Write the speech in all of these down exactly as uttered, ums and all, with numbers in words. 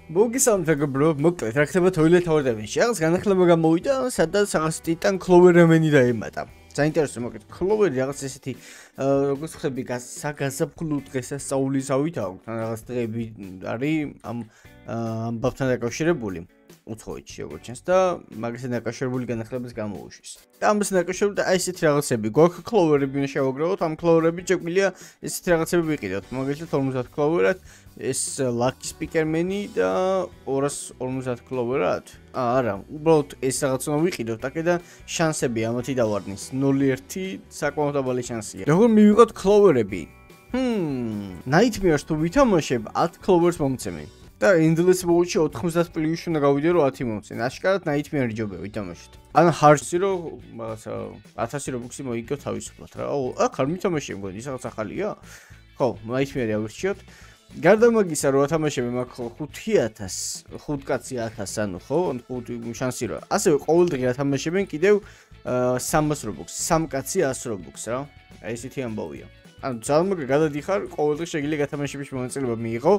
მოგესალმებით მეგობრებო, მოკლედ რა ხდება toilet order-ში. აღარ განახლება გამოვიდა, სადაც რაღაც ტიტან Clover-მენი დაემატა. საინტერესო მოკლედ Clover-ი რაღაც ესეთი როგორც ხები გასაგაზაფხულო დღესასწაულისავით აქვს. რაღაც დღეები არის ამ ამბავთან დაკავშირებული. უცხოეთში როგორც ჩანს და მაგასთან დაკავშირებული განახლებაც გამოუშვეს. და ამასთან დაკავშირებული აი ესეთი რაღაცები გვაქვს Clover-ები უნდა შევაგროვოთ, ამ Clover-ები შეგვიძლია ესეთი რაღაცები ვიყიდოთ. მაგალითად ორმოცდაათ Clover-ად ეს Lucky Speaker-მენი და ორას ორმოცდაათ Clover-ად. აა არა, უბრალოდ ეს რაღაც უნდა ვიყიდოთ, აქედან შანსები ამათი დავარდნის. ნული ერთი საკმაოდ დაბალი შანსია. როგორ მივიღოთ Clover-ები? ჰმ, Nightmares თუ ვითამაშებ ათ Clover-ს მომცემენ. და Endless Mode-ში ოთხმოცდაათ პლუსში უნდა გავიდე რომ ათი მომცენ. აშკარად Nightmare ჯობია ვითამაშეთ. ან Hearts-ი რო რაღაცა ათასი რობუქსი მოიგო თავისუფლად რა. ო, აქ არ მითამაშე მგონი, ის რაღაც ახალია? ხო, Nightmare-ი ავირჩიოთ. გარდა მაგისა რო ათამაშები მაქვს ხუთი ათასი, ხუთ კაცი ათასი, ანუ ხო, ხუთი შანსი რა. ასევე ყოველდღე ათამაშებენ კიდევ სამას რობუქს, სამ კაცი ას რობუქს რა. აი ესეთი ამბავია. ანუ ძალიან მაგარი გადადიხარ, ყოველდღე შეგიძლია გათამაშების მონაწილეობა მიიღო.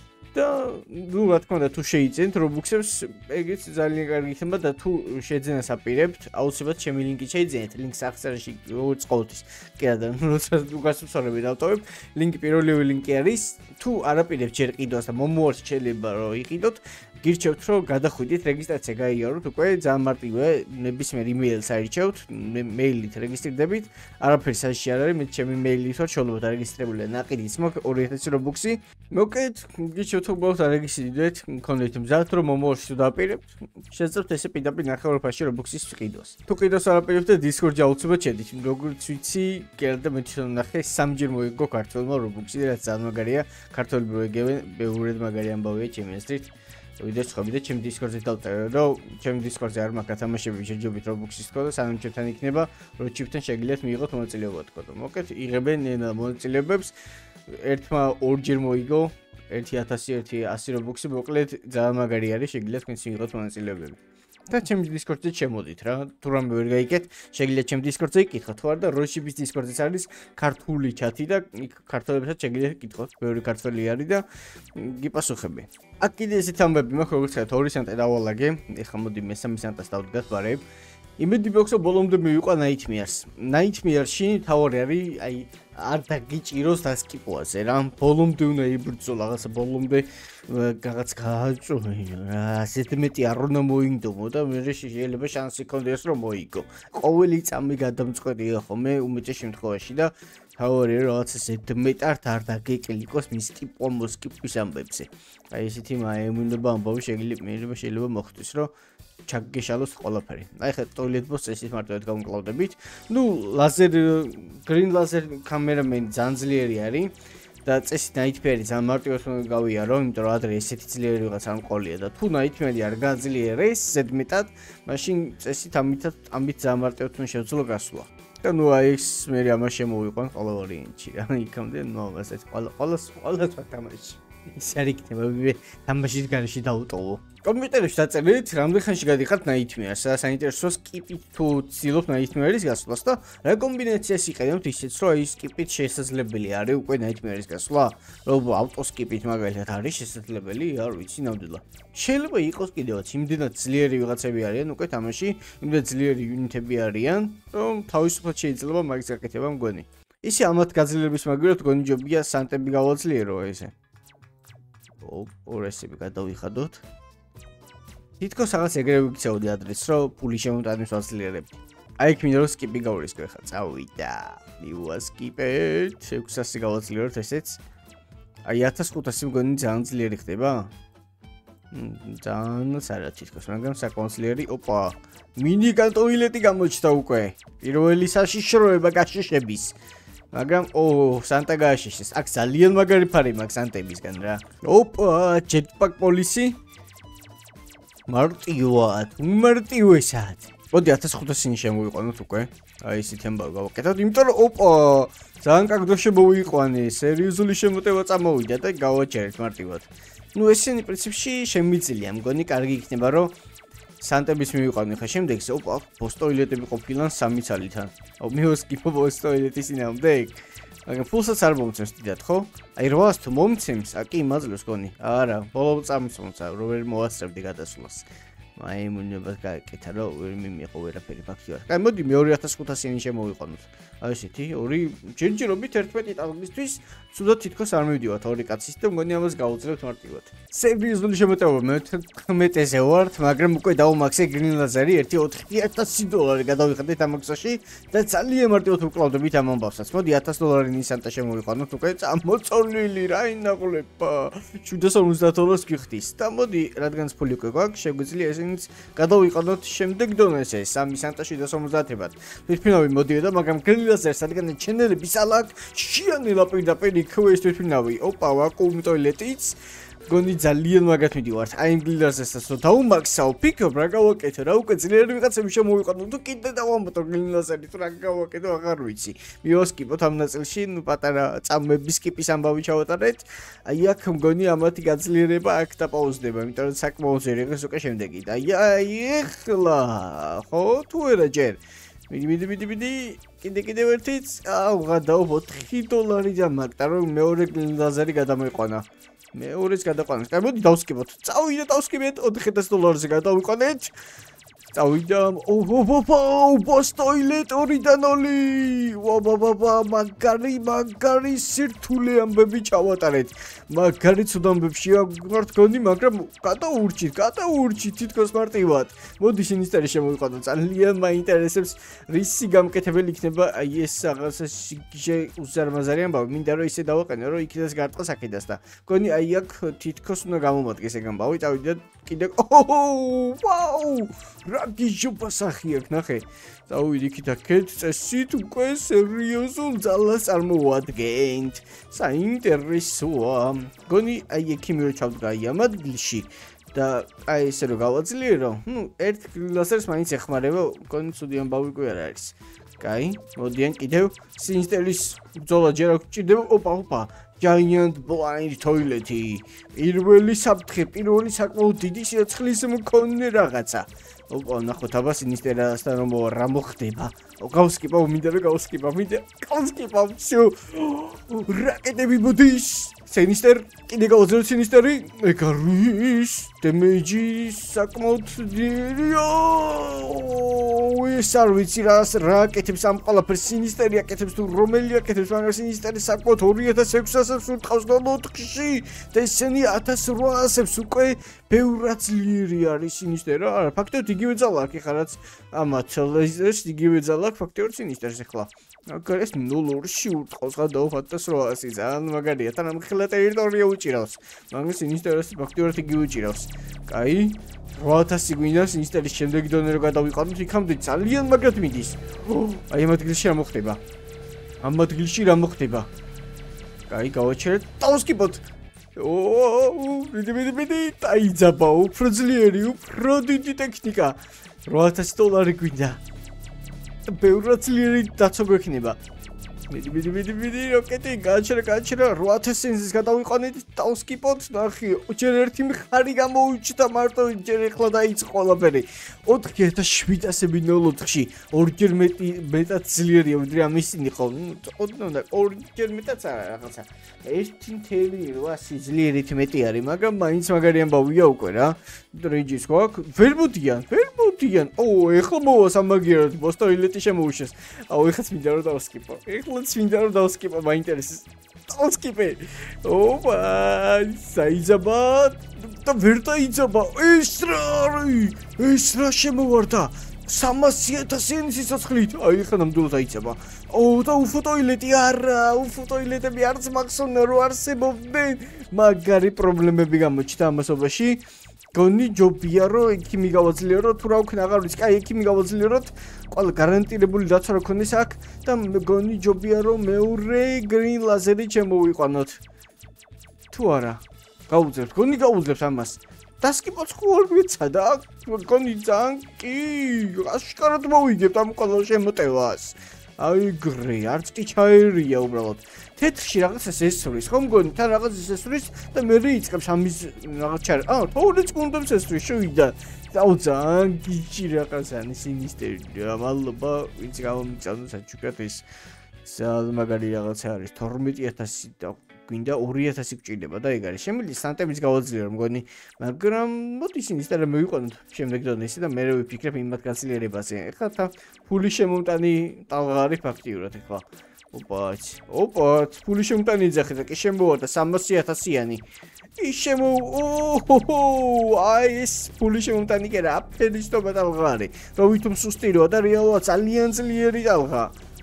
და ნუ რა თქმა უნდა თუ შეიძენთ რობუქსებს ეგეც ძალიან კარგი იქნება და თუ შეძენას აპირებთ აუცილებლად ჩემი ლინკი შეიძენეთ ლინკს აღწერაში როგორც ყოველთვის კი არა და როცა უგასწორები დავტოვებ ლინკი პირველივე ლინკი არის თუ არ აპირებთ ჯერ ყიდვას და მომუარს შეიძლება რომ იყიდოთ გირჩევთ რომ გადახვიდეთ რეგისტრაცია გაიაროთ უკვე ძალიან მარტივია ნებისმიერ იმეილს აირჩევთ მეილით რეგისტრირდებით არაფერი საშიში არ არის მე ჩემი მეილით ვარ შეიძლება დარეგისტრირებული ნაყიდიც მაქვს ორი ათასი რობუქსი მოკეთ გირჩევთ რომ უბრალოდ არეგისტრირდეთ მქონდეთ მზად რომ მომავალში თუ დააპირებთ შეძლებთ ესე პირდაპირ ნახევარფასში რობუქსის ყიდვას თუ ყიდვას არაპირებთ და Discord-ში აუცილებლად შედით როგორც ვიცი გერდა მე თვითონ ნახე სამჯერ მოიგო ქართულმა რობუქსი რაც ძალიან მაგარია ქართველი პროეგებენ ბევრად მაგარი ამბავია ჩემი აზრით ვიდეოს ხვდებით ჩემი Discord-ზე დავწერე რომ ჩემი Discord-ზე არ მაქვს ათამაშები შეჯობით რობუქსის თქო და სანამ ჩემთან იქნება რო ჩიფთან შეგიძლიათ მიიღოთ მონაწილეობა თქო და მოკეთ იღებენ მონაწილეობებს ერთმა ორჯერ მოიგო ერთი ათასი ერთი ასი რობუქსი მოკლედ ძალიან მაგარი არის შეგიძლიათ თქვენც მიიღოთ მონაწილეობები და ჩემი Discord-ზე შემოდით რა თუ რამე ვერ გაიგეთ შეგიძლიათ ჩემი Discord-ზე იკითხოთ თუ არა და როშიბის Discord-ზეც არის ქართული ჩათი და იქ ქართველებსაც შეგიძლიათ იკითხოთ ბევრი ქართველი არის და გიპასუხები აქ კიდე ესეთ ამბები მაქვს როგორც ხეთ ორი სანტა დავალაგე ეხლა მოდი მესამე სანტას დავდგათ ბარებ იმედი მაქვს რომ ბოლომდე მივიყვა Nightmares Nightmares-ში თავი არის აი არ დაგიჭიროს დასკიპოაზე რა ბოლომდე უნდა იბრძო რაღაცა ბოლომდე რაღაც გააჭრო რა ასეთ მეტი არ უნდა მოინდომო და მე შეიძლება შანსი ქონდეს რომ მოიგო ყოველი წამი გადამწყვეტია ხოლმე უმეტეს შემთხვევაში და თავი რაღაცა ზედმეტად არ დაგეკლიკოს მის ტიპო მოსკიპის ამბებზე აი ესეთი მაემუნობა ამბავი შეიძლება შეიძლება მოხდეს რომ ჩაგგეშალოს ყველაფერი. აი ხა toilet boss ესეთ მარტივად გავუმკლავდებით. ნუ ლაზერ green laser cameraman ძალიან ძლიერი არის და წესით Nightmare ძალიან მარტივად გავიარო, იმიტომ რომ ადრე ესეთი ძლიერი ვიღაც არ მყოლია და თუ Nightmare არ გაძლიერეს ზედმეტად, მაშინ წესით ამითაც ამით ძალიან მარტივად უნდა შევძლო გასვლა. და ნუ აი ეს მე ამას შემოვიყვან ყველა ვარიანტში. რა იქამდე ნუ ასეთ ყველა ყველა ყველა თამაში. ის არ იქნება მე თამაშის გარშე დავუტოვო. კომპიუტერში დაწერეთ, რამდენ ხანში გადიხართ Nightmares, საინტერესო skip-ით თუ ცდილობთ Nightmares გასვლას და რა კომბინაციას იყენებთ ისიც რომ აი skip-ით შესაძლებელი არის უკვე Nightmares გასვლა, რომ auto skip-ით მაგალითად არის შესაძლებელი, არ ვიცი ნამდვილად. შეიძლება იყოს კიდევაც იმდენად ძლიერი ვიღაცები არიან უკვე თამაში, იმდენად ძლიერი unit-ები არიან, რომ თავისუფლად შეიძლება მაგის გაკეთება მგონი. ისე ამათ გაძლიერების მაგალითად მგონი ჯობია სანტები გავაძლიერო ესე. ორესები გადავიხადოთ. თითქოს რაღაც ეგრევე ვიქცეოდი ადრეს, რომ პული შემოტანის ვაძლიერებდი. აი იქ მინდა რომ skip-ი გავურისკო ხა. წავიდა. მივა skip-ეთ. ექვსასი გავაძლიეროთ ესეც. აი ათას ხუთასი მგონი ძალიან ძლიერი ხდება? ძალიან არა თითქოს, მაგრამ საკმაოდ ძლიერი. ოპა. მინიგან toilet-ი გამოჩნდა უკვე. პირველი საშიშროება გაშიშების. მაგრამ ო სანტა გააშიშეს. აქ ძალიან მაგარი ფარი მაქვს სანტებისგან რა. ოპა, jetpack policy. მარტივად, უმარტივესად. მოდი ათას ხუთასი შემოვიყვანოთ უკვე. აი ესეთი ამბავი გავაკეთოთ, იმიტომ რომ ოპა, ძალიან კარგ დროში მოვიყვანე, სერიოზული შემოტევა წამოვიდა და გავაჩერეთ მარტივად. ნუ ესენი პრინციპში შემიძლია, მგონი კარგი იქნება რომ სანტების მივიყვანე ხა შემდეგს ოპა, ბოსტოილეტები ყოფილან სამი ცალითან. ო მიოს კიფო ბოსტოილეტის ინამდე. მაგრამ ფულსაც არ მომცემს დიდად, ხო? აი რვას თუ მომცემს, აკი იმაძლევს გონი. არა, ბოლო წამისვამცა, რო ვერ მოასწრებდი გადასვლას. მაიმუნებას გააკეთა, რომ ვერ მიმიყო ვერაფერი ფაქტიურად. კაი, მოდი მე ორი ათას ხუთასიანი შემოვიყვანოთ. აი ესეთი, ორი ჯერჯერობით ერთმეტი ტალღისთვის ცუდად თითქოს არ მივდივართ ორი კაცის და მგონი ამას გავუძლევთ მარტივად. სერიოზული შემოტევობა მე თერთმეტეზე ვართ, მაგრამ უკვე დავუმაქსე გრინ ლაზერი ერთი ოთხი ათასი დოლარი გადავიხადეთ ამ აქსოში და ძალიან მარტივად ვკლავდებით ამ ამბავსაც. მოდი ათას დოლარი ნისანტა შემოვიყვანოთ, უკვე წამოწოლილი რა ინაღლება. შვიდას ორმოცდაათ დოლარს გიხდის და მოდი რადგანაც ფული უკვე გვაქვს, შეგვიძლია ესენიც გადავიყანოთ შემდეგ დონეზე სამი სანტა შვიდას ორმოცდაათებად. თვითმფრინავი მოდიოდა, მაგრამ გრინ ლაზერს რადგან ჩენელების ალაგ შიანელა პირდაპირ იქვე ეს თვითმფრინავი. ოპა, ვაკუუმი ტოილეტიც გონი ძალიან მაგათ მიდივართ. აი იმ გრინ ლაზერსაც რო დაუმაქსავ, ფიქრობ რა გავაკეთო, რა უკვე ძლიერი ვიღაცები შემოვიყვანო თუ კიდე დავამბო გრინ ლაზერი თუ რა გავაკეთო აღარ ვიცი. მივოსკიპოთ ამ ნაწილში, ნუ პატარა წამების კიპის ამბავი ჩავატარეთ. აი აქ მგონი ამათი გაძლიერება აქ დაპაუზდება, იმიტომ რომ საკმაოდ ძლიერი იყოს უკვე შემდეგი. და აი ეხლა ხო თუ არა ჯერ მიდი მიდი მიდი მიდი კიდე კიდე ერთიც აუ გადაობ ოთხი დოლარი და მაგდა რომ მეორე გრინ ლაზერი გადამეყვანა მეორეც გადაყვანეს. კაი მოდი დავსკიპოთ. წავიდე დავსკიპეთ ოთხი ათას დოლარზე გადავიყვანეთ. წავიდა ოპოპოპო ბოსტოილეტ ორიდან ნოლი. ვაბაბაბა მაგარი მაგარი სირთულე ამბები ჩავატარეთ. მაგარი ცუდა ამბებშია გვართ გონი, მაგრამ გადაურჩით, გადაურჩით თითქოს მარტივად. მოდი სინისტერი შემოვიყვანოთ. ძალიან მაინტერესებს რისი გამკეთებელი იქნება აი ეს რაღაცა უზარმაზარი ამბავი. მინდა რომ ისე დავაყენო, რომ იქიდას გარტყას აქედას და გონი აი აქ თითქოს უნდა გამომადგეს ეგ ამბავი. წავიდა კიდე ოჰო ვაუ რა გიჟუბასახი აქ ნახე. წავიდი იქით აქეთ წესით უკვე სერიოზულ ძალას წარმოუადგენთ. საინტერესოა. გონი აი ექიმი რო ჩავდგა აი ამ ადგილში და აი ესე რომ გავაძლიერო, ნუ ერთ ლაზერს მაინც ეხმარება, გონი ცუდი ამბავი კი არ არის. კაი, მოდიან კიდევ სინსტერის ბრძოლა ჯერ არ გჭირდება. ოპა, ოპა. Giant blind toilet. პირველი საფრთხე, პირველი საკმაოდ დიდი სიცხლის მქონე რაღაცა. ოპა, ნახოთ აბა სინისტერასთან რომ რა მოხდება. გავსკიპავ, მინდა რომ გავსკიპავ, მინდა გავსკიპავ. всё. რაკეტები მოდის. სინისტერ, კიდე გავაძლევ სინისტერი. ეგ არის დემეიჯი საკმაოდ დიდია. ეს არ ვიცი რას რაკეტებს ამ ყველაფერს სინისტერი აკეთებს თუ რომელი აკეთებს, მაგრამ სინისტერი საკმაოდ ორი ათას ექვსასს ურტყავს ოთხში და ესენი ათას ოთხასს უკვე ბევრად ძლიერი არის სინისტერი. არა, ფაქტობრივად იგივე ძალა აქვს ხა რაც ამათ ლეზერს იგივე ძალა აქვს ფაქტობრივად სინისტერს ახლა. აგერ ეს ნულ ორში ურტყავს გადაო ათას ოთხასი ძალიან მაგარია. თან ამ ხელა ტერიტორია უჭირავს. მაგრამ სინისტერს ფაქტობრივად იგივე უჭირავს. კაი რვა ათასი გვინდა სინისტერის შემდეგი დონე რო გადავიყავით, იქამდე ძალიან მაგრად მიდის. აი ამ ადგილში რა მოხდება? ამ ადგილში რა მოხდება? კაი, გავაჩერეთ. დავსკიპოთ. ოო, მიდი მიდი მიდი, დაიძაბა, უფრო ძლიერი, უფრო დიდი ტექნიკა. რვა ათასი დოლარი გვინდა. ბევრად ძლიერი დაცვა გვექნება. მიდი მიდი მიდი მიდი როკეტი გააჩერა გააჩერა რვა ათასი სენზის გადავიყვანეთ დავსკიპოთ ნახე ჯერ ერთი მხარი გამოუჩნდა მარტო ჯერ ეხლა დაიწყო ყველაფერი ოთხი ათას შვიდასები ნულ ოთხში ორჯერ მეტი მეტად ძლიერია ვიდრე ამ ისინი ხო ოდნავ ორჯერ მეტაც არა რაღაცა ერთი ნული რვასი ძლიერით მეტი არის მაგრამ მაინც მაგარი ამბავია უკვე რა რეჯის გვაქვს ვერ მოდიან ვერ მოდიან ო ეხლა მოვა სამაგიეროდ ბოსტოილეტი შემოუშვეს აუ ეხლაც მინდა რომ დავსკიპო ეხლა მინდა რომ დავსკიპო მაინტერესებს დავსკიპე ოპა საიძაბა და ვერ დაიძაბა ეს რა არის ეს რა შემოვარდა სამასი ათასიანი სიცოცხლით აი ხა ნამდვილად აიძაბა ო და უფოტოილეტი არა უფოტოილეტები არც მახსოვნა რომ არსებობდნენ მაგარი პრობლემები გამოჩნდა ამასობაში გონი ჯობია რომ ექიმი გავაძლიერო თუ რა ვქნა აღარ ვიცი კაი ექიმი გავაძლიეროთ ყველა გარანტირებული დაცვა რა ქონდეს აქ და გონი ჯობია რომ მეორე გრინ ლაზერი შემოვიყვანოთ თუ არა გაუძლებთ გონი გაუძლებთ ამას დასკიპოც ხო არ ვიცადა გონი ძალიან კი აშკარად მოვიგებთ ამ ყველა შემოტევას აი გრე არც კი ჩაერია უბრალოდ თეთრში რაღაცას ესვრის ხომ გონი თან რაღაცას ესვრის და მე რიწყებს ამის რაღაც ჩარ აა თორეც გუნდებს ესვრის შევიდა აუ ძალიან გიჭი რაღაცა სინისტერი მადლობა ვინც გამომიწევდა საჩუქრად ის მაგარი რაღაცა არის თორმეტი ათასი და გვინდა ორი ათასი გჭირდება და ეგ არის. შემიძლია სანტემიც გავაძლიერო მგონი, მაგრამ მოდი ისინი ისე რა მოვიყვანოთ შემდეგ დონეზე და მე ვიფიქრებ იმათ განძლიერებაზე. ეხლა თა ფული შემომტანი ტალღა არის ფაქტიურად ეხლა. ოპა, ოპა, ფული შემომტანი იძახე და კი შემოვარდა სამასი ათასიანი. ის შემო ოჰო, აი ეს ფული შემომტანი კი რა, აფერისტობა ტალღა არის. რა ვითომ სუსტიროა და რეალურად ძალიან ძლიერი ტალღა.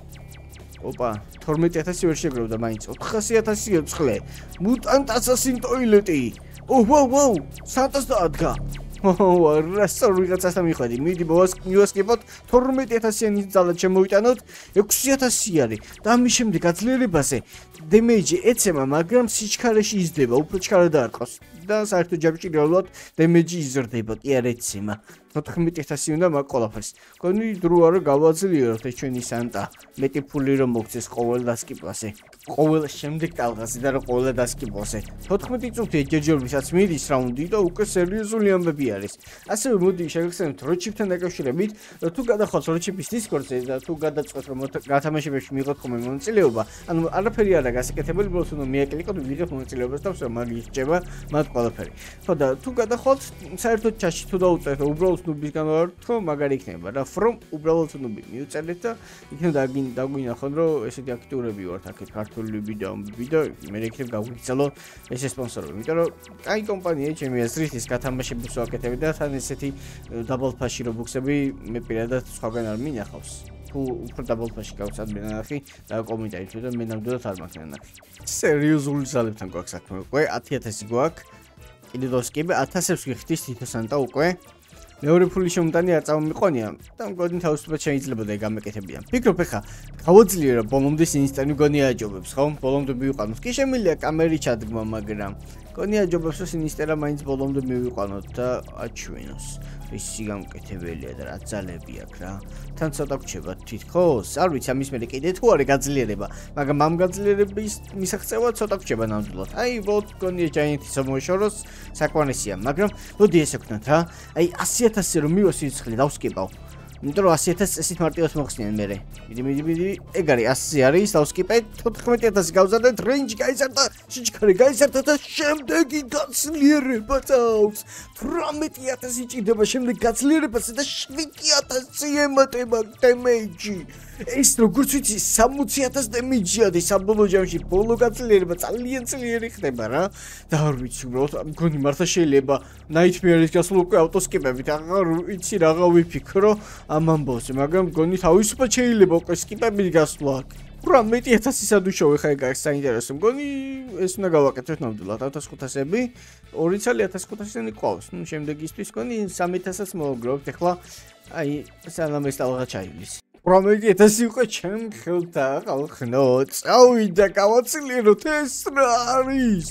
ოპა, თორმეტი ათასი ვერ შეგროვდა მაინც. ოთხასი ათასი ოცხრე. მუტანტ ასასინ ტოილეტი. ოჰ, ვაუ, ვაუ, სანტას დაადგა. ოჰ, რასწორ ვიღაცასთან მიხვედი. მიდი მივასკიპოთ თორმეტი ათასიანი ძალად შემოვიტანოთ. ექვსი ათასი არის. და ამის შემდეგ გაძლიერებაზე დემეიჯი ეცემა, მაგრამ სიჩქარეში იზრდება, უფრო ჩქარა დაარყოს. და საერთოდ ჯამში რეალურად დემეიჯი იზრდება, კი არ ეცემა. ოთხმეტი ათასი უნდა მაგ ყველაფერს. გონი დრო არა გავაძლიეროთ ეს ჩვენი სანტა. მეტი ფული რომ მოგცეს ყოველ დასკიპლაზე. ყოველ შემდეგ ტალღაზე და რა ყოველ დასკიპლაზე. ოთხმეტი წუთი ჯერჯერობისაც მიდის რაუნდი და უკვე სერიოზული ამბები არის. ასევე მოდი შეგეხსენებთ როჩიპთან დაკავშირებით, თუ გადახვალთ როჩიპის დისკორდზე და თუ გადაწყვეტ რომ გათამაშებებში მიიღოთ ხოლმე მონაწილეობა, ანუ არაფერი არა გასაკეთებელი, უბრალოდ უნდა მიაკლიკოთ ვიღებ მონაწილეობას და ვსა მაგის რჩება მათ ყველაფერი. ხო და თუ გადახვალთ საერთოდ ჩაში თუ დაუწერთ უბრალოდ ნუბისგან ვარ თქო მაგარი იქნება რა from უბრალოდ ნუბი მიუწერეთ და იქნებ დაგვინახოთ რომ ესეთი აქტიურები ვართ აქეთ ქართული ვიდეო და მე იქნებ გავგიცალო ეს სპონსორები იმიტომ რომ აი კომპანია ჩემი აზრით ის გათამაშების ვაკეთებ და თან ესეთი დაბალ ფაში რობუქსები მე პირადად სხვაგან არ მინახავს თუ უფრო დაბალ ფაში გავცად მე ნახი და კომენტარით და მე ნამდვილად არ მაქვს ნახი სერიოზული ზალებთან გვაქვს საქმე უკვე ათი ათასი გვაქვს კიდე დოსკები ათასებს გიხდის თითო სანტა უკვე მეორე ფული შემოტანი არ წამომიყვანია და მგონი თავისუფლად შეიძლება და გამეკეთებიან. ფიქრობ ეხა გავაძლიერო ბოლომდე ინსტანი მგონი აჯობებს, ხო? ბოლომდე მივიყვანოთ. კი შემიძლია კამერი ჩადგმა, მაგრამ მგონი აჯობებს რომ ინსტერა მაინც ბოლომდე მივიყვანოთ და აჩვენოს. ისი გამკეთებელია და რა ძალები აქვს რა. თან ცოტა გრჩება თითქოს. არ ვიცი ამის მერე კიდე თუ არის გაძლიერება, მაგრამ ამ გაძლიერების მისაღწევა ცოტა გრჩება ნამდვილად. აი, ვოთ მგონია ჯაინტის მოშოროს საკმარისია, მაგრამ მოდი ესე ვქნათ რა. აი ასი ათასი რომ მივასიცხლე დავსკიპავ. იმიტომ რომ ასი ათასი წესით მარტივად მოხსნიან მერე. მიდი მიდი მიდი ეგ არის ასი არის დავსკიპეთ თოთხმეტი ათასი გავზარდეთ რენჯი გაიზარდა სიჩქარე გაიზარდა და შემდეგი გაძლიერება წავს თვრამეტი ათასი ჭირდება შემდეგ გაძლიერებაზე და შვიდი ათასი ემატება დემეიჯი ეს როგორც ვიცი სამოცი ათასი დემეიჯია და საბოლოო ჯამში ბოლო გაძლიერება ძალიან ძლიერი ხდება რა და არ ვიცი უბრალოდ მგონი მართლა შეიძლება ნაითმერის გასულ უკვე ავტოსკიპებით აღარ ვიცი რაღა ვიფიქრო ამ ამბავზე მაგრამ მგონი თავისუფლად შეიძლება უკვე სკიპებით გასვლა თვრამეტი ათასი სადუშავე ხა ეგ არის საინტერესო მგონი ეს უნდა გავაკეთოთ ნამდვილად ათას ხუთასები ორი ცალი ათას ხუთასიანი ყავს ნუ შემდეგისთვის მგონი სამი ათასაც მოვაგროვებთ ახლა აი სანამ ეს ტალღა ჩაივლის თვრამეტი ათასი უკვე ჩემ ხელთა ყალხნო წავიდა გავაცილიეროთ ეს რა არის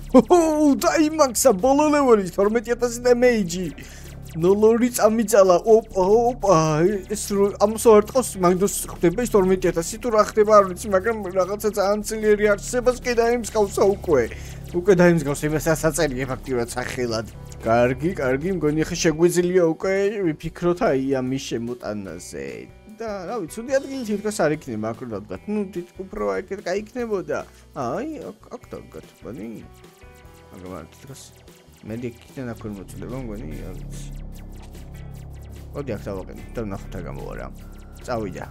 ო დაიმაქსა ბოლო ლეველი თორმეტი ათასი დემეიჯი ნოლორი წამიწალა ოპა ოპა ეს ამსო არ თქოს მაგდოს ხდება ის თორმეტი ათასი თუ რა ხდება არ ვიცი მაგრამ რაღაცა ძალიან ძლიერი არსებას კი დაიმსგავსა უკვე უკვე დაიმსგავსა იმას ასაწერია ფაქტიურად სახელად კარგი კარგი მგონი ხე შეგვიძლია უკვე ვიფიქროთ აი ამის შემოტანაზე და რა ვიცი უდი ადგილი თითქოს არ იქნება აქ რა ვდგათ ნუ თითქოს უფრო ეგეთ გაიქნებოდა აი აქ დაგგათ ბანი მაგრამ თითქოს მე დიქიდან აქ ვერ მოწდება მგონი არ ვიცი მოდი აქ დავაყენო და ნახოთ რა გამოვარა წავიდა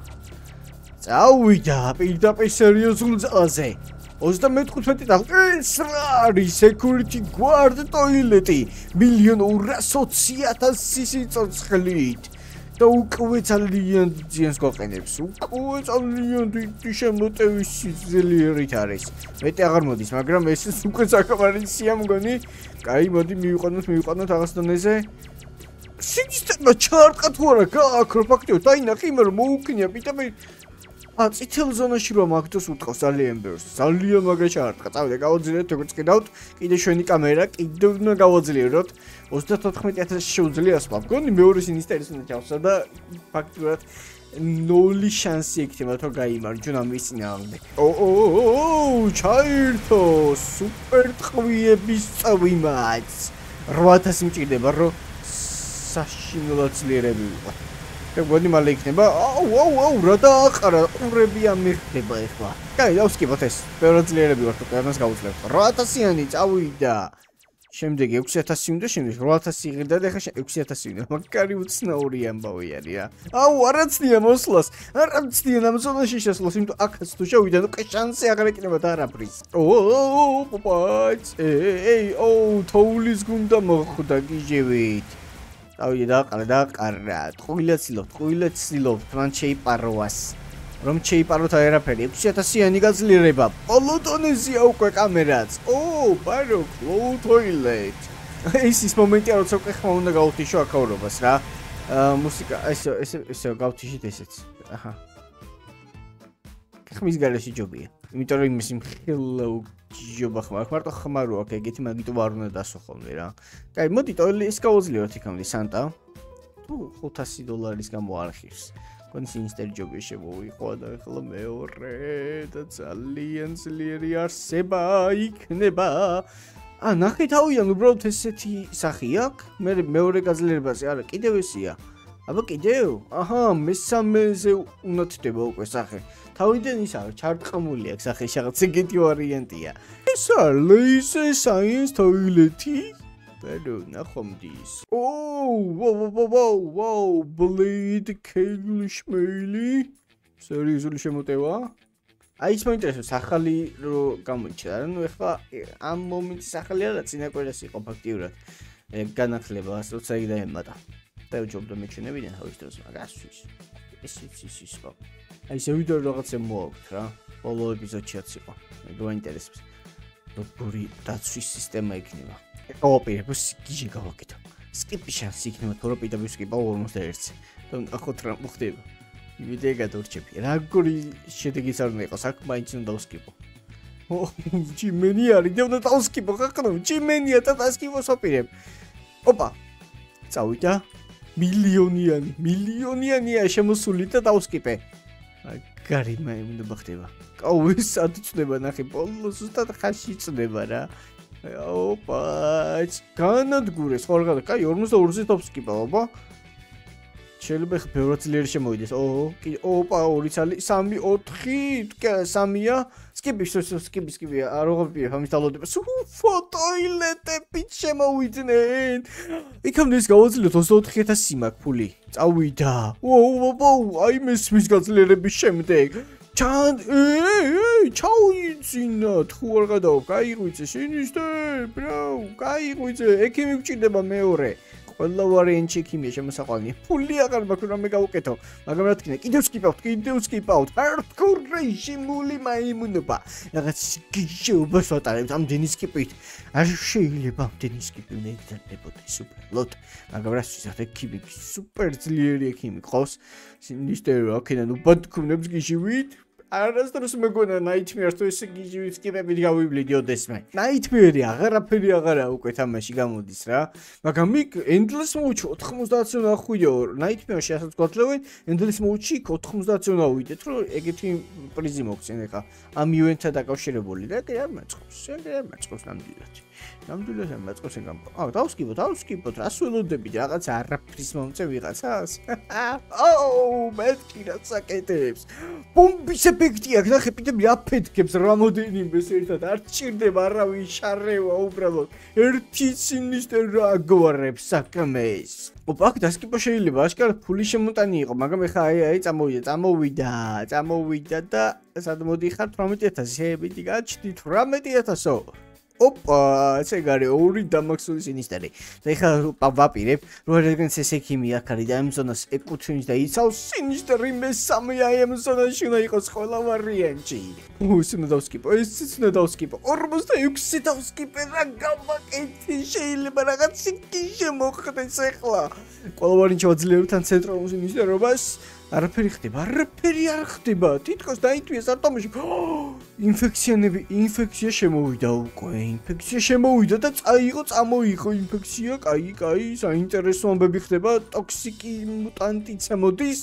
წავიდა პირდაპირ სერიოზულ ძალაზე ოცდამეთხუთმეტი და ეს რა არის security guard toilet-ი მილიონ ორას ოცი ათასი სიცოცხლით და უკვე ძალიან ძიანს გვაყენებს უკვე ძალიან დიდი შემოტევის სიძლიერით არის მეტი აღარ მოდის მაგრამ ეს უკვე საკმარისია მგონი კაი მოდი მივიყვანოთ მივიყვანოთ რაღაც დონეზე სისტემა ჩარტყა თუ არა გააქრო ფაქტიო დაინახე იმ რომ მოუქნია პიტამი ა წითელ ზონაში რომ აქტოს უტყავს ძალიან ბევრს ძალიან მაგრა ჩარტყა წავიდე გავაძლიეროთ როგორც კიდევ კიდე ჩვენი კამერა კიდევ უნდა გავაძლიეროთ ოცდათოთხმეტი ათასი შეუძლია ასპა მგონი მეორე სინისტერის უნდა ჩავსა და ფაქტურად ნული შანსი ექნება თუ გაიმარჯვონ ამის წინააღმდეგ ო ო ო ჩაირთო სუპერ ტყვიების წავი მათ რვა ათასი მჭირდება რომ საშინელად ძლიერები ვიყო გონი მალე იქნება. აუ, აუ, აუ, რა დააყარა, ყურები ამიხდება ეხლა. კაი, დავსკიპოთ ეს. ბევრი ძლიერები ვარ თუ ყველას გავუძლებთ. რვა ათასიანი წავიდა. შემდეგ ექვსი ათასი უნდა, შემდეგ რვა ათასი იღებდა და ეხლა ექვსი ათასი უნდა. მაგარი უცნაური ამბავი არის რა. აუ, არაცნია მოსვლას. არაცნია ამ ზონაში შესვლას, იმიტომ აქაც თუ შევიდა, ნუ შანსი აღარ ეკნებათ არაფრის. ოუ, პოპაიც. ეი, ოუ, თოვლის გუნდა მოხვდა გიჟევით. დავიდე დაყარა დაყარა. ტყუილად ცდილობ, ტყუილად ცდილობ, თან შეიპარვას. რომ შეიპაროთ არაფერი. ექვსი ათასიანი გაძლიერება. პოლოტონეზია უკვე კამერაც. ოუ, ბარო, low toilet. ეს ის მომენტია, როცა უკვე ხმა უნდა გავუთიშო აქაურობას რა. აა მუსიკა, ესე ესე ესე გავთიშით ესეც. აჰა. ხმის გარეშე ჯობია. იმიტომ რომ იმის მხილო ჯობა ხმარ, მარტო ხმარო აქ ეგეთი მაგიტო არ უნდა დასო ხოლმე რა. კაი, მოდი ტოილეტ ის გავუძლიეროთ იქამდე სანტა. თუ ხუთასი დოლარის გამო არხივს. კონი სინისტერი ჯობია შემოვიყვა და ახლა მეორე და ძალიან ძლიერი არსება იქნება. ა ნახე თავიდან უბრალოდ ესეთი სახი აქვს. მე მეორე გაძლიერებაზე არა, კიდევ ესია. აბა კიდევ? აჰა, მესამეზე უნდა თდება უკვე სახე. თავიდან ის არის ჩარტყამული აქვს სახე, რაღაც ეგეთი ვარიანტია. ეს არის laser science toilet-ი. Pero ნახომდის. ოუ, ვოუ, ვოუ, ვოუ, bleed cable shmeli. სერიოზული შემოტევა. აი ის მოინტერესებს ახალი რო გამოიჩა. ანუ ეხლა ამ მომენტის ახალი არა, წინა კვირას იყო ფაქტიურად. განახლება, როცა იგი დაემატა. და უჯობდა მეჩვენებიდან თავის დროს მაგასთვის. ეს ის ის ხო. აი ეს ვიდეო რაღაცა მოაქვს რა. ბოლო ეპიზოდშიც იყო. მე გვაინტერესებს. როგორი დაცვის სისტემა იქნება. ოპერებს გიჟე გავაკეთო. სკიპი შანსი იქნება, თორე პიდაბის სკიპა ორმოცდაერთი. და ახოთ რა მოხდება. ვიდეო გადავრჩები. როგორი შედეგიც არ უნდა იყოს, აქ მაინც უნდა დავსკიპო. ო, ჯიმენი არის, და უნდა დავსკიპო, ხახრო, ჯიმენია და დავსკიპოს ოპერებ. ოპა. წავიდა. მილიონიანი, მილიონიანია შემოსული და დავსკიპე. მაგარი მე უნდა ხდება. აუ, ეს აწწდება ნახე, ბოლოს ზუსტად ხაში წდება რა. ოპა, განადგურეს ხოლმე. კაი, ორმოცდაორზე დავსკიპა, ოპა. შეიძლება ხ ბევრად ძლიერი შემოვიდეს. ო, კი, ოპა, ორი ცალი, სამი, ოთხი, სამია. სკიპი, სკიპი, სკიპი, არ ვღებია, ამის დალოდება. ფოტოილეტებით შემოვიდნენ. იქამდე ის გავაძლიეროთ ოცდაოთხი ათასი მაქვს ფული. წავიდა. ოუ, ოუ, აი მესმის გაძლიერების შემდეგ. ჩან, ეი, ჩაუიძინა, თუ არ გადავა, გაიღვიძე, სინისტერ, ბრაუ, გაიღვიძე, ექიმი გჭირდება მეორე. ყველა ვარიანტი ექიმია შემოსაყვანია. ფული აღარ მაქვს რამე გავუკეთო. მაგრამ რა თქმა უნდა, კიდევ სკიპავთ, კიდევ სკიპავთ. hardcore რეჟიმული მაიმუნობა. რაღაც გიჟეობას ვატარებთ ამდენი სკიპით. არ შეიძლება ამდენი სკიპი უნდა იგრძელებოდეს უბრალოდ. მაგრამ რა შეიძლება ექიმი სუპერ ძლიერი ექიმი ყავს. სინისტერ აქედან უბადქვნებს გიჟივით. არასდროს მეგონა ნაითმიერს თუ ესე გიჟივით სკიპებით გავივლიდიოდეს მე. ნაითმიერი აღარაფერი აღარა უკვე თამაში გამოდის რა. მაგრამ იქ endless mode ოთხმოცდაათზე უნდა ხვიდე. ნაითმიერში ასაც გვაძლევენ endless mode-ში ოთხმოცდაათზე უნდა ვიდეთ, რომ ეგეთი პრიზი მოგცენ ახლა ამ event-თან დაკავშირებული და კი არ მაწყობს. შენ არ მაწყობს ნამდვილად. ნამდვილად არ მაწყობს ეგ ამ. აა დავსკიპოთ, დავსკიპოთ, რას ველოდებით რაღაც არაფრის მომწე ვიღაცას. აუ, მეთქი რაც აკეთებს. ბომბის ეფექტი აქვს, ნახე, პიტები აფეთქებს რამოდენიმეს ერთად, არ ჭირდება არავინ შარევა უბრალოდ. ერთი სინისტერ რა აგვარებს საქმეს. ოპა, აქ დასკიპო შეიძლება, აშკარად ფული შემოტანი იყო, მაგრამ ეხა აი აი წამოვიდა, წამოვიდა, წამოვიდა და სად მოდიხარ თვრამეტი ათასი, შეებიდი გაჩნდი თვრამეტი ათასო. ოპა, ესე გარე ორი დამაქსული სინისტერი. და ეხლა ვაპირებ, რომ რადგან ეს ექიმი აქ არის და ამ ზონას ეკუთვნის და იცავს სინისტერი მესამე აი ამ ზონაში უნდა იყოს ყველა ვარიანტი. უსი უნდა დავსკიპო, ესეც უნდა დავსკიპო. ორმოცდაექვსი დავსკიპე რა გამაკეთი შეიძლება რაღაც კი შემოხდეს ეხლა. ყველა ვარიანტი ვაძლევთ ან ცენტრალურ სინისტერობას. არაფერი ხდება, არაფერი არ ხდება. თითქოს დაითვიეს ატომში. ინფექციანები, ინფექცია შემოვიდა უკვე. ინფექცია შემოვიდა და წაიღო, წამოიღო ინფექცია. კაი, კაი, საინტერესო ამბები ხდება. ტოქსიკი მუტანტიც მოდის.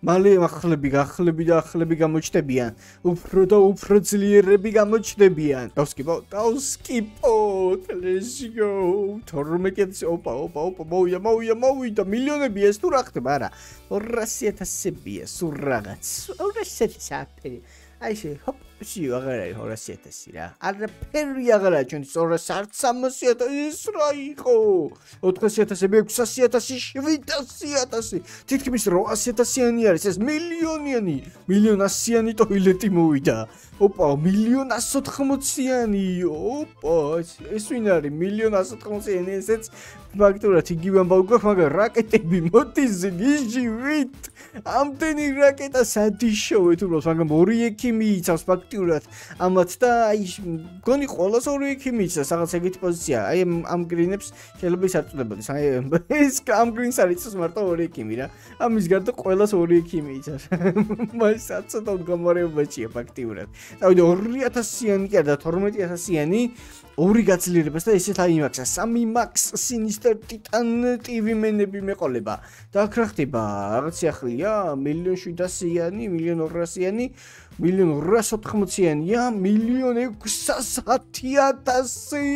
მალე ახლები, ახლები და ახლები გამოჩნდებიან. უფრო და უფრო ძლიერები გამოჩნდებიან. დავსკიპო, დავსკიპო. Let's go. თორმეტი ოპა, ოპა, ოპა, მოვიდა, მოვიდა, მოვიდა. მილიონები ეს თუ რა ხდება, არა. ორასი ათასებია, სულ რაღაც. ორასი ათასი აფერი. აი შე, ჰოპ, შიო აღარ არის ორასი ათასი რა. არაფერი აღარა ჩვენს ორასი არც სამასი ათასი ის რა იყო? ოთხასი ათასები, ექვსასი ათასი, შვიდასი ათასი. თითქმის რვაასი ათასიანი არის ეს მილიონიანი. მილიონ ასიანი ტოილეტი მოვიდა. ოპა, მილიონ ასი ოთხმოციანი. ოპა, ეს ვინ არის? მილიონ ასი ოთხმოციანი ესეც ფაქტურად იგივე ამბავი გვაქვს, მაგრამ რაკეტები მოდის გიჟივით. ამდენი რაკეტა სადიშოვეთ უბრალოდ, მაგრამ ორი ექი მიიცავს ფაქტურად ამათ და აი მგონი ყველას ორი ექი მიიცავს რაღაც ეგეთი პოზიცია. აი ამ გრინებს შეიძლება ის არ წუდებოდეს. აი ეს ამ გრინს არ იცავს მარტო ორი ექიმი რა. ამის გარდა ყველას ორი ექი მიიცავს. მას ცოტა მდგომარეობაშია ფაქტურად. დავიდე ორი ათასიანი კი არა და თორმეტი ათასიანი ორი გაძლიერებას და ესეთ აიმაქსა სამი მაქს სინისტერ ტიტან ტივიმენები მეყოლება და აქ რა ხდება რაღაც ახლია მილიონ შვიდასიანი მილიონ ორასიანი მილიონ ორასი ოთხმოციანია მილიონ ექვსასი ათასი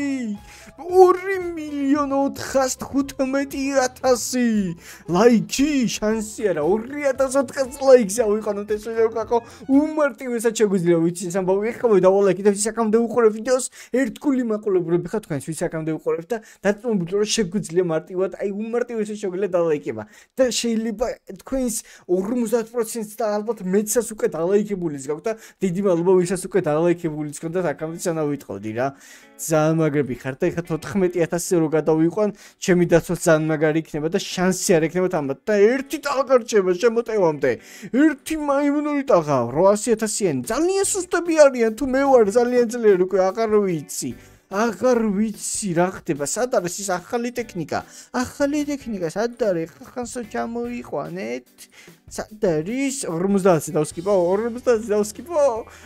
ორი მილიონ ოთხასი თხუთმეტი ათასი ლაიქი შანსი არა ორი ათას ოთხასი ლაიქს ავიყანოთ ეს ვიყო უმარტივესად შეგვიძლია ვიცი ეს ამბავი ეხლა დავალექით და ვისაკამდე უყურებ ვიდეოს ერთგული მაყურებლები ხართ თქვენ ვისაკამდე უყურებთ და დაწუნებული რომ შეგვიძლია მარტივად აი უმარტივესად შეგვიძლია დალაიქება და შეიძლება თქვენს ორმოცდაათ პროცენტს და ალბათ მეცას უკვე დალაიქებულის გაქვთ და დიდი მადლობა ვისაც უკვე დალაიქებულიც გქონდათ აქამდე სანამ ვიტყოდი რა ძალიან მაგრები ხართ და ეხლა თოთხმეტი ათასზე რო გადავიყვან ჩემი დაცვაც ძალიან მაგარი იქნება და შანსი არ ექნება თამბად და ერთი ტაღა გარჩება შემოტევამდე ერთი მაიმუნური ტაღა რვაასი ათასიანი ძალიან სუსტები არიან თუ მე ვარ ძალიან ძლიერი უკვე აღარ ვიცი აღარ ვიცი რა ხდება სად არის ის ახალი ტექნიკა ახალი ტექნიკა სად არის ხანსო ჩამოიყვანეთ სად არის ორმოცდაათი დავსკიპო ორმოცდაათი დავსკიპო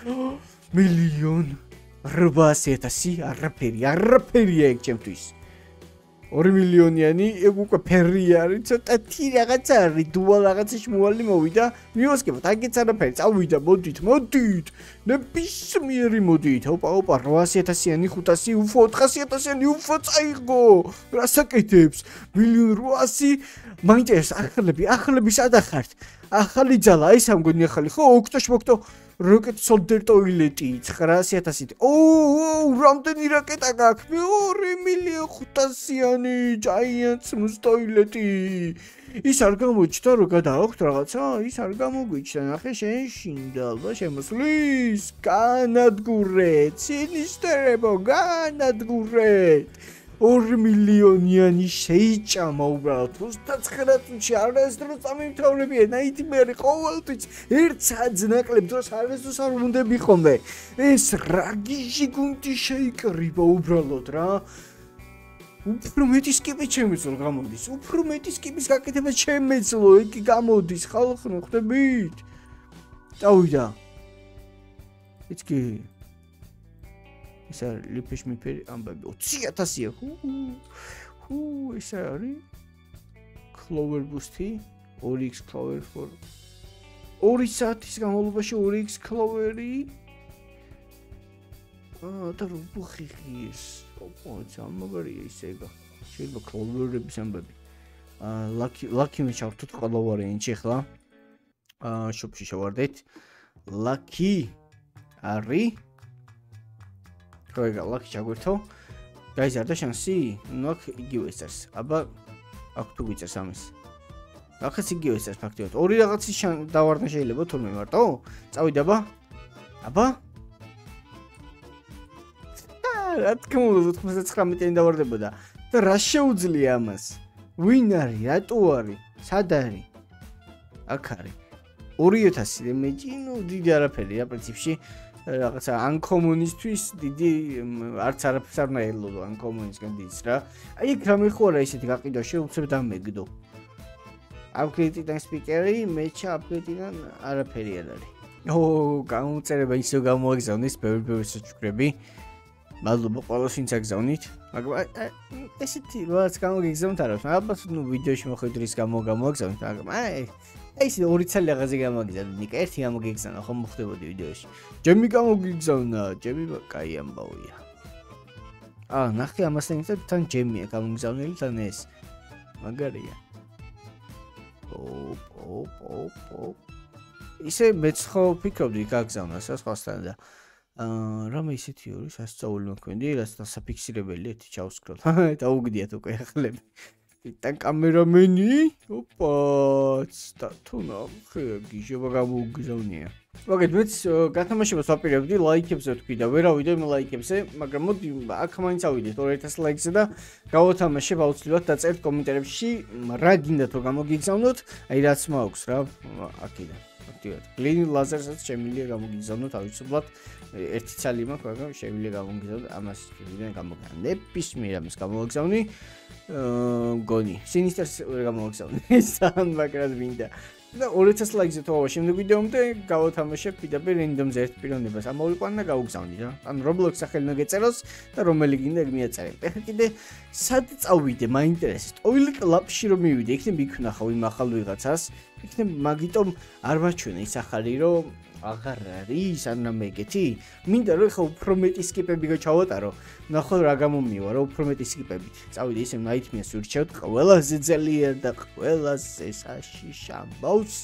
მილიონ რვაასი ათასი არაფერი არაფერია ეგ ჩემთვის ორი მილიონიანი ეგ უკვე ფერი არის ცოტათი რაღაც არის დუალ რაღაცაში მოვალი მოვიდა მივასკებოთ აგეც არაფერი წავიდა მოდით მოდით ნებისმიერი მოდით ოპა ოპა რვაასი ათასიანი ხუთასი უფო ოთხასი ათასიანი უფო წაიღო რასაკეთებს მილიონ რვაასი მაინტერესებს ახლები ახლები სად ახართ ახალი ძალა ეს ამგონი ახალი ხო ოქტოშ მოქტო რაკეტ სოლდერ ტოილეტი ცხრაასი ათასი ოუ რამდენი რაკეტა გაქვს ორი მილიონ ხუთასიანი giant ტოილეტი ის არ გამოჩნდა რომ გადააქვთ რაღაცა ის არ გამოგვიჩნდა ნახე შენ შინდალბა შემოსulis განადგურეთ სინისტერებო განადგურეთ ორი მილიონიანი შეიჭამა უბრალოდ ოცდაცხრა წუთში არასდროს წამიმთავრებია ნაითმარი ყოველთვის ერთ საათზე ნაკლებ დროს არასდროს არ უნდები ხომე ეს რა გიჟი გუნდი შეიკრიბა უბრალოდ რა უფრო მეტი სკიპი ჩემეძლო გამოდის უფრო მეტი სკიპის გაკეთება ჩემეძლო იგი გამოდის ხალხო ხვდებით წავიდა იცი ეს არის ლიფეშ მიფერი ამბები ოცი ათასია ჰუ ჰუ ეს არის clover boost-ი ორი ექს clover for ორი საათის განმავლობაში ორი ექს clover-ი აა და რუბუხის ოპა ძამაგარია ისეგა შეიძლება clover-ების ამბები აა lucky lucky მეჩავთოთ ყველა ვარიანტი ახლა აა შოპში შევარდეთ lucky არის როიგა ლაკი ჩაგვერთო გაიზარდა შანსი ნუ აქ იგივე ეცერს აბა აქ თუ ვიწერს ამის ახაც იგივე ეცერს ფაქტობრივად ორი რაღაცის დავარდნა შეიძლება თურმე მარტო წავიდა აბა აბა რა თქმა უნდა ოთხმოცდაცხრამეტიანი დავარდებოდა და რა შეუძლია ამას ვინ არის რატო არის სად არის აქ არის ორი ათასი რემეჯი ნუ დიდი არაფერია პრინციპში რაღაცა uncommon-ისთვის დიდი არც არაფერს არ უნდა ელოდო uncommon-ისგან დიდს რა. აი ეგ რა მეხوارა ისეთი გაყიდვა შეუცებ დამეგდო. Upgrade-დან speaker-ი, მეჩა upgrade-დან არაფერი არ არის. ო, გამოწერება ისე გამოაგზავნეს ბევრი-ბევრი საჩუქრები. მადლობა ყველას ვინც აგზავნით. მაგრამ ესეთი რაღაც გამოგიგზავნთ არა. ალბათ ნუ ვიდეოში მოხვედრის გამო გამოაგზავნით, მაგრამ აი აი ეს ორი ცალი რაღაცი გამოგიგზავნა, ნიკა, ერთი გამოგიგზავნა, ხომ მოხდებოდი ვიდეოში. ჯემი გამოგიგზავნა, ჯემი კაი ამბავია. აა, ნახე ამასთან ერთად თან ჯემია გამოგიგზავნილი, თან ეს. მაგარია. ოპ, ოპ, ოპ, ოპ. ისე მეც ხო ვფიქრობდი გაგზავნა სასხვასთან და აა, რამე ისეთი ორი სასწაული მოქმედი, რაც დასაფიქსირებელი ერთი ჩავსკროლ. დაუგდიათ უკვე ახლები. Იტან კამერამენი, ოპა, და თუ ნახე, გიჟობა გამოგზავნია. მოგეთ, მეც გათამაშებას ვაპირებდი ლაიქებზე ვთქვი და ვერავიდე მე ლაიქებზე, მაგრამ მოდი აქ მაინც ავიდეთ ორი ათასი ლაიქზე და გავათამაშებ აუცილებლად დაწერთ კომენტარებში, რა გინდათ რომ გამოგიგზავნოთ, აი რაც მაქვს რა, აქედან. აქტივად. გლინი ლაზერსაც შემიძლია გამოგიგზავნოთ აუცილებლად. ერთი ცალი მაქვს, მაგრამ შემიძლია გამოგიგზავნოთ ამას ვიდეო გამოგზავნე. ნებისმიერ ამას გამოგზავნი. გონი. სინისტერს გამოგზავნე. სამ მაგრამ მინდა. და ორი ათასი ლაიქზე თოვა შემდეგ ვიდეომდე გავათამაშებ პირდაპირ რენდომზე ერთ პიროვნებას. ამოვიყვან და გავგზავნი რა. ანუ Roblox სახელი უნდა გეწეროს და რომელი გინდა მიაწერე. ეხლა კიდე სად წავიდე, მაინტერესებს. Toilet Lab-ში რომ მივიდე, იქნებ იქნახავ იმ ახალ ვიღაცას. იქნებ მაგიტომ არ მაჩვენე ის ახალი რომ აღარ არის ანამე ეგეთი. მინდა რომ ეხლა უფრო მეტი სკიპები გაჩავატარო. ნახო რა გამომივა რა უფრო მეტი სკიპები. წავიდე ისე Nightmares ვირჩევთ ყველაზე ძლიერ და ყველაზე საშიშ ამბავს.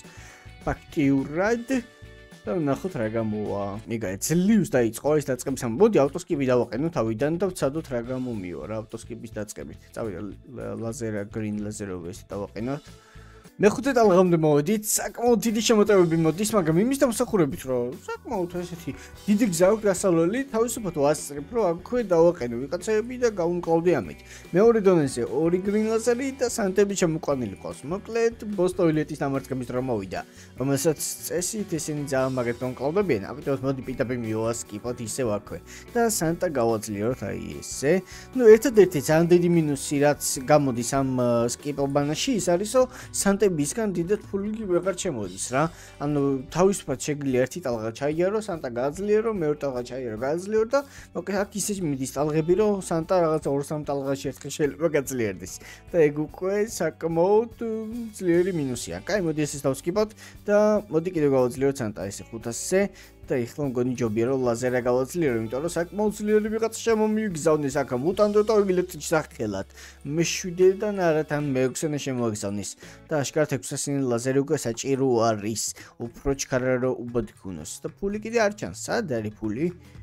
ფაქტიურად და ნახოთ რა გამოვა. იგივე ძლივს დაიწყო ეს დაწყების ამ. მოდი ავტოსკიპი დავაყენო თავიდან და ვცადოთ რა გამომივა რა ავტოსკიპის დაწყებით. წავიდე ლაზერა green ლაზეროვეს დავაყენოთ. მეხუთე ტალღამდე მოვედით, საკმაოდ დიდი შემოტევები მოდის, მაგრამ იმის დამსახურებით, რომ საკმაოდ ესეთი დიდი გზა აქვს გასავლელი, თავისუფლად ვასწრებ, რომ აქვე დავაყენო ვიღაცები და გავუმკლავდი ამით. მეორე დონეზე ორი green ლაზერი და სანტები შემოყვანილი ყავს. მოკლედ, ბოს ტოილეტის დამარცხების დრო მოვიდა, რომელსაც წესით ესენი ძალიან მაგეთ გამკლავდებიან, ამიტომ მოდი პირდაპირ მივასკიპოთ ისევ აქვე. და სანტა გავაძლიეროთ აი ესე. ნუ ერთადერთი ძალიან დიდი მინუსი, რაც გამოდის ამ სკიპობანაში, ის არის, რომ სანტა ბისგან დიდად ფული ვეღარ შემოდის რა. ანუ თავისუფლად შეგვიძლია ერთი ტალღა ჩაიარო, სანტა გააძლიერო, მეორე ტალღა ჩაიარო, გააძლიერო და მოკლედ აქ ისე მიდის ტალღები, რომ სანტა რაღაც ორ სამ ტალღაში ერთხელ შეიძლება გაძლიერდეს. და ეგ უკვე საკმაოდ ძლიერი მინუსია. კაი, მოდი ესეც დავსკიპოთ და მოდი კიდევ გავაძლიეროთ სანტა ესე ხუთასზე. და ეხლა მგონი ჯობია რომ ლაზერა გავაძლიერო, იმიტომ რომ საკმაოდ ძლიერი ვიღაცა შემომიგზავნეს აქ მუტანდო ტოილეტში სახელად. მეშვიდედან არა თან მეექვსე შემოაგზავნეს და აშკარად ექვსასიანი ლაზერი უკვე საჭირო არის. უფრო ჩქარა რომ უბოდი ქონოს და ფული კიდე არ ჩანს. სად არის ფული?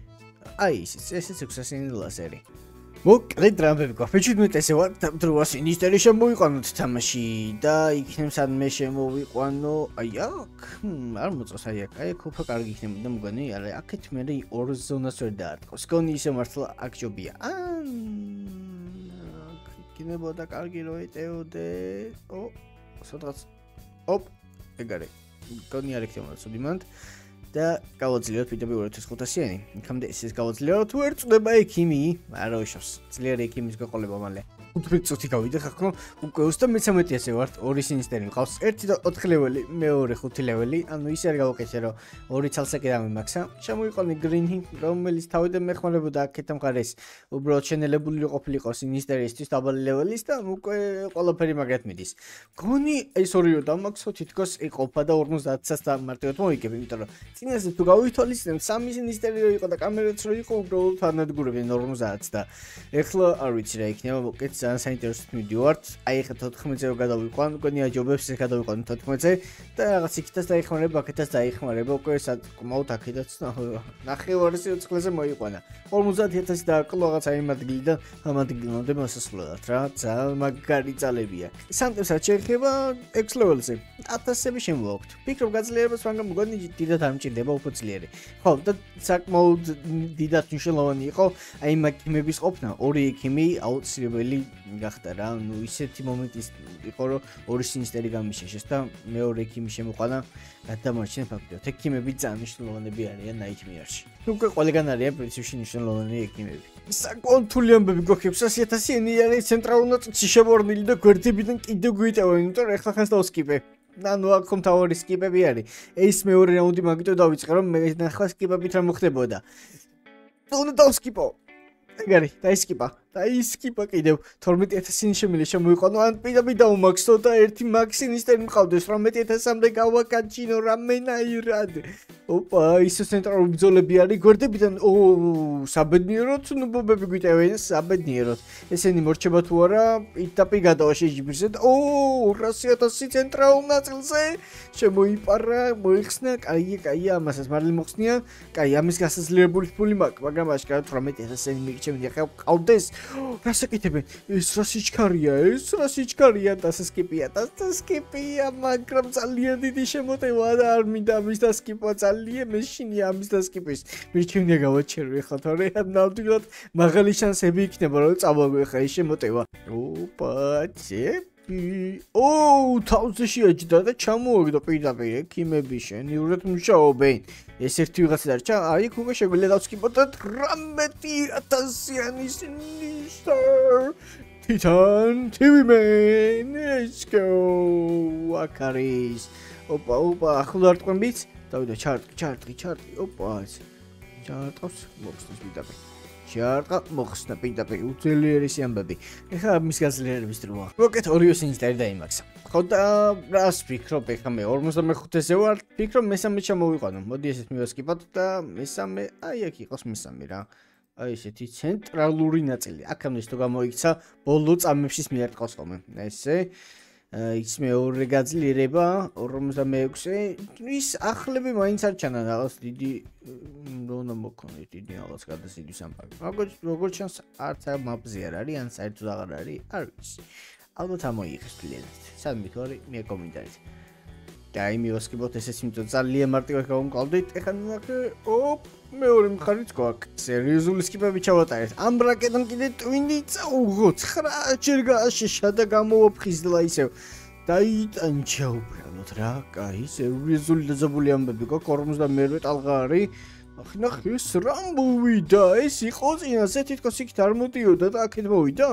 აი ისიც, ესეც ექვსასიანი ლაზერი. მოკლედ რამბები გვაფეჩუდმეთ ესე ვარ დროა სინისტერი შემოვიყვანოთ თამაში და იქნებ სად მე შემოვიყვანო აი აქ არ მოწოს აი აქ აი აქ უფრო კარგი იქნებოდა მგონი არა აქეთ მე ორ ზონას ვერ დაარტყოს გონი ისე მართლა აქ ჯობია ან იქნებოდა კარგი რო ეტეოდე ო სადღაც ოპ ეგარე გონი არ იქნებოდა სუდიმანთ და გავაძლიეროთ პირდაპირ ორი ათას ხუთასიანი. იქამდე ეს გავაძლიეროთ თუ ერთ წდება ექიმი, არა უშავს. ძლიერი ექიმის გაყოლება მალე. უთხრით წუთი გავიდე ხახო, უკვე ოცდამეცამეტე ასე ვართ, ორი სინისტერი მყავს. ერთი და ოთხი ლეველი, მეორე ხუთი ლეველი, ანუ ისე არ გავაკეთე რომ ორი ცალსაკი დამემაქსა. შემოიყვანე გრინი, რომელიც თავიდან მეხმარებოდა აქეთ მხარეს. უბრალოდ შენელებული ყოფილიყო სინისტერისთვის დაბალი ლეველის და უკვე ყველაფერი მაგრად მიდის. გონი ეს ორიო დამაქსო თითქოს იყოფა და ორმოცდაათსაც და მარტივად მოიგებ, იმიტომ რომ წინასე თუ გავითვალისწინებ სამი სინისტერი რო იყო და კამერაც რო იყო უბრალოდ ანადგურებენ ორმოცდაათს და ეხლა არ ვიცი რა იქნება მოკეთ ძალიან საინტერესოდ მივდივართ აი ეხლა თოთხმეტზე რო გადავიყვან მგონი აჯობებს ეს გადავიყვან თოთხმეტზე და რაღაც იქითაც დაიხმარება აქეთაც დაიხმარება უკვე საკმაოდ აქედაც ნახევარი სიცხლეზე მოიყვანა ორმოცდაათი ათასი დააკლო რაღაც აი იმ ადგილიდან ამ ადგილამდე მოსასვლელად რა ძალიან მაგარი ძალებია სანტებსაც შეეხება ექვს ლეველზე ათასები შემოვაქვთ ფიქრობ გაძლიერებას მაგრამ მგონი დიდად არ მჭირდება უფრო ძლიერი. ხო, და საკმაოდ დიდად მნიშვნელოვანი იყო აი მაკიმების ყოფნა. ორი ექიმი აუცილებელი გახდა რა. ნუ ისეთი მომენტი იყო, რომ ორი სინისტერი გამიშეშეს და მეორე ექიმი შემოყვანა გადამარჩენ ფაქტობრივად. ექიმები ძალიან მნიშვნელოვანები არიან Nightmare-ში. უკვე ყველგან არიან პრინციპში მნიშვნელოვანი ექიმები. საკმაოდ თული ამბები გვაქვს ექვსასი ათასიანი არის ცენტრალურ ნაწილში შემორნილი და გვერდებიდან კიდევ გვიტევენ, იმიტომ რომ ეხლა ხანს დავსკიპე. ნანუ აქ მთავარი სკიპები არის. ეს მეორე რაუნდი მაგიტო დავიწყე რომ მე ნახვა სკიპებით რა მოხდებოდა. თუნდაც დავსკიპო. ეგარი, დაისკიპა. აი skip-ა კიდევ თორმეტი ათასი ნიშნული შემოიყვანო ან პირდაპირ დაუმაქსო და ერთი მაქსინისტერი მყავდეს ორმეტი ათასამდე გავაკაჩინო რამენაირად ოპა ის ცენტრალური ბრძოლები არის გვერდებიდან ო საბედნიეროდ ნუბობები გვიტევენ საბედნიეროდ ესენი მორჩება თუ არა პირდაპირ გადავა შეჯიბირზე და ო ორასი ათასი ცენტრალურ ნაწილზე შემოიპარა მოიხსნა კაია კაია ამასაც მართლი მოხსნია კაი ამის გასაძლიერებული ფული მაქვს მაგრამ აშკარად ორმეტი ათასი მიგჭებდი ახლა ყავდეს რასაკეთებენ ეს რა სიჩქარია ეს რა სიჩქარია და სკიპია და სკიპია მაგრამ ძალიან დიდი შემოტევა და არ მინდა ამის და სკიპა ძალიან მეშინია ამის და სკიპის მირჩევნია გავაჩერო ახლა თორე ნამდვილად მაღალი შანსები იქნება რომ წავაგო ახლა ეს შემოტევა ოპა ჩეპი ო თავზე შეაჯდა და ჩამოაგდო პირდაპირ ექიმები შენიურად მუშაობენ ეს ერთი ვიღაცა დარჩა აი უკვე შეგვიძლია დავსკიპოთ და თხამეტი ათასიანი სინისტერ Titan T V Man let's go ვაკარის ოპა ოპა ახლა არ ტყვენბიც დავიდა ჩარტი ჩარტი ჩარტი ოპა ჩარტავს მოხსნას პირდაპირ ჩარტა მოხსნა პირდაპირ უძლიერი ამბები ეხლა მის გაზლიერების დროა მოკეთ ორივე სინისტერი დაიმაქსა ხო და რას ფიქრობ ეხლა მე ორმოცდამეხუთეზე ვარ ფიქრობ მესამე ჩამოვიყვანო მოდი ესეთ მივასკიპოთ და მესამე აი აქ იყოს მესამე რა აი ესეთი ცენტრალური ნაწილი აქამდე თუ გამოიქცა ბოლო წამებში მიერ ტყავს ხოლმე ესე ის მეორე გაძლიერება ორმოცდამეექვსე ის ახლები მაინც არ ჩანა რაღაც დიდი უნდა მოგქონდეთ დიდი რაღაც გადასიდის ამბავი როგორც როგორც ჩანს არც მაპზე არ არის ან საერთოდ აღარ არის არ ვიცი ალბათ ამოიღეს ფლიანად სამი თორი მე კომენტარით და აი მივასკიბოთ ესეც იმიტომ ძალიან მარტივად გავუმკლავდით ეხლა ნახე ოპ მეორე მხარიც გვაქვს სერიოზული სკიპები ჩავატარეთ ამ ბრაკეტთან კიდე ტვინი წაუღო ცხრა ჯერ გააშეშა და გამოვაფხიზლა ისევ დაიტანჩა უბრალოდ რა კაი სერიოზული დაძაბული ამბები გვაქვს ორმოცდამეერვე ტალღა არის ახ ნახე ეს რა მოვიდა ეს იყო წინაზე თითქოს იქით არ მოდიოდა და აქეთ მოვიდა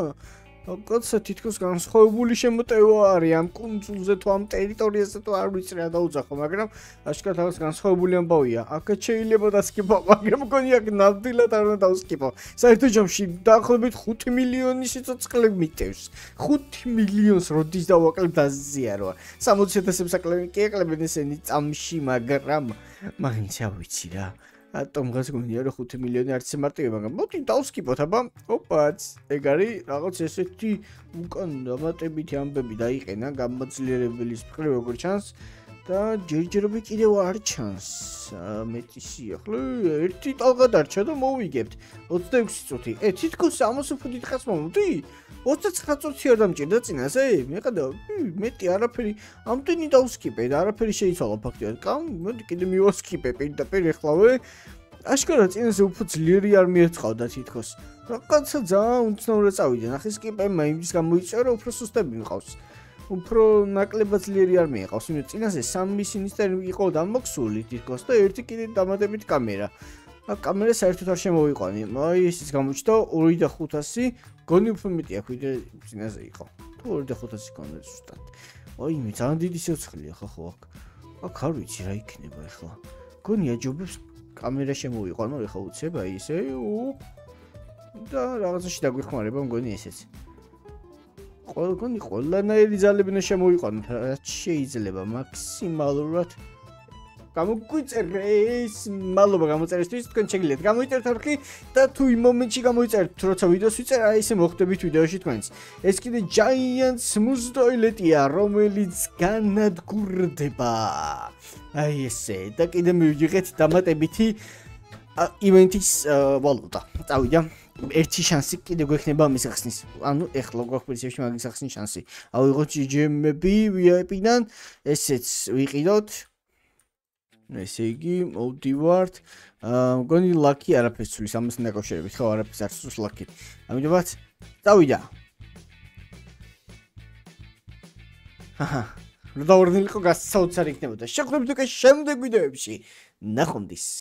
კაცსა თითქოს განსხვავებული შემოტევა არის ამ კუნძულზე თუ ამ ტერიტორიაზე თუ არ ვიცი რა დაუძახო მაგრამ აშკარად რაღაც განსხვავებული ამბავია აქაც შეიძლება დასკიპო მაგრამ მგონი აქ ნამდვილად არ უნდა დავსკიპო საერთო ჯამში დაახლოებით ხუთი მილიონი სიცოცხლე მიტევს ხუთი მილიონს როდის დავაკლებ დაზიაროა სამოცი ათასებს აკლებ კი აკლებენ ესენი წამში მაგრამ მაინც არ ვიცი რა ატომღაც გონია რომ ხუთი მილიონი არც მარტივი მაგრამ მოდი დავსკიპოთ აბა ოპაც ეგ არის რაღაც ესეთი უკან დამატებითი ამბები დაიყენა გამოძლიერებლის მხრივ როგორ ჩანს და ჯერჯერობით კიდევ არ ჩანს მეტი სიახლე ერთი ტალღა დარჩა და მოვიგებთ ოცდაექვსი წუთი ე თითქოს ამას უფრო დიდ ხანს მომდი ოცდაცხრა წუთი არ დამჭირდა წინაზე მეყდა მეტი არაფერი ამდენი დავსკიპე და არაფერი შეიცვალა ფაქტიურად კამ მოდი კიდე მივასკიპე პირდაპირ ეხლავე აშკარად წინაზე უფრო ძლიერი არ მიეწყავდა თითქოს რაღაცა ძალიან უცნაურად წავიდა ნახე სკიპებმა იმის გამოიწერა უფრო სუსტები მიყავს უფრო ნაკლებად ძლიერი არ მიეყავს იმიტომ წინაზე სამი სინისტერი იყო დამოქსული თითქოს და ერთი კიდე დამატებით კამერა აქ კამერა საერთოდ არ შემოვიყვანი აი ისიც გამოჩნდა ორი და ხუთასი გონი უფრო მეტი აქ ვიდრე წინაზე იყო თუ ორი და ხუთასი გონდა ზუსტად აი მე ძალიან დიდი სიოცხლეა ხო ხო აქ აქ არ ვიცი რა იქნება ახლა გონი აჯობებს კამერა შემოვიყვანო ახლა უცებ აი ესე და რაღაცაში დაგვიხმარება მგონი ესეც ყველგან ყველანაირი ძალები უნდა შემოვიყვანოთ რაც შეიძლება მაქსიმალურად გამოგვიწერეს მადლობა გამოწერისთვის თქვენ შეგიძლიათ გამოიწერთ არხი და თუ იმ მომენტში გამოიწერთ როცა ვიდეოს ვიწერ აი ესე მოხდებით ვიდეოში თქვენც ეს კიდე giant smooth toilet-ია რომელიც განადგურდება აი ესე და კიდე მივიღეთ დამატებითი ივენტის ვალუტა წავიდა ერთი შანსი კიდე გვექნება ამის ახსნის ანუ ეხლა გვაქვს პრინციპში მაგის ახსნის შანსი ავიღოთ ჯი-ჯი-ემები ვი აი პი-დან ესეც ვიყიდოთ ესე იგი მოვდივართ მგონი ლაკი არაფერს ცulis ამასთან დაკავშირებით ხო არაფერს არ ცulis ლაკი ამიტომაც წავიდა ჰაჰა რა დავარდნილიყო გასაოცარი იქნებოდა შეხვდებით უკვე შემდეგ ვიდეოებში ნახვამდის